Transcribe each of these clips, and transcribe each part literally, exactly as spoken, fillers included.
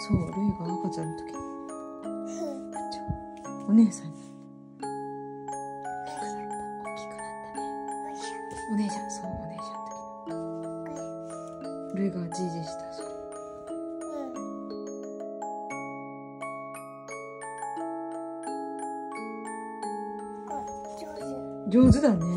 そう、ルイが赤ちゃんの時にお姉さんに大きくなったね。お姉ちゃん、そう、お姉ちゃんの時ルイがじいじした。そう、上手だね。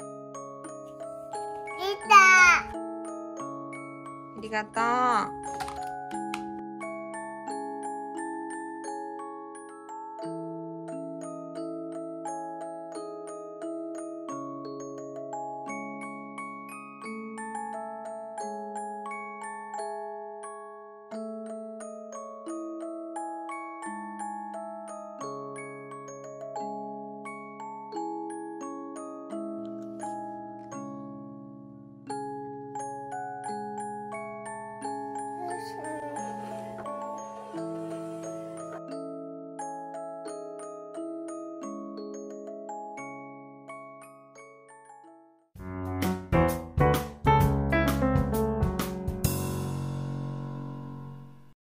ありがとう。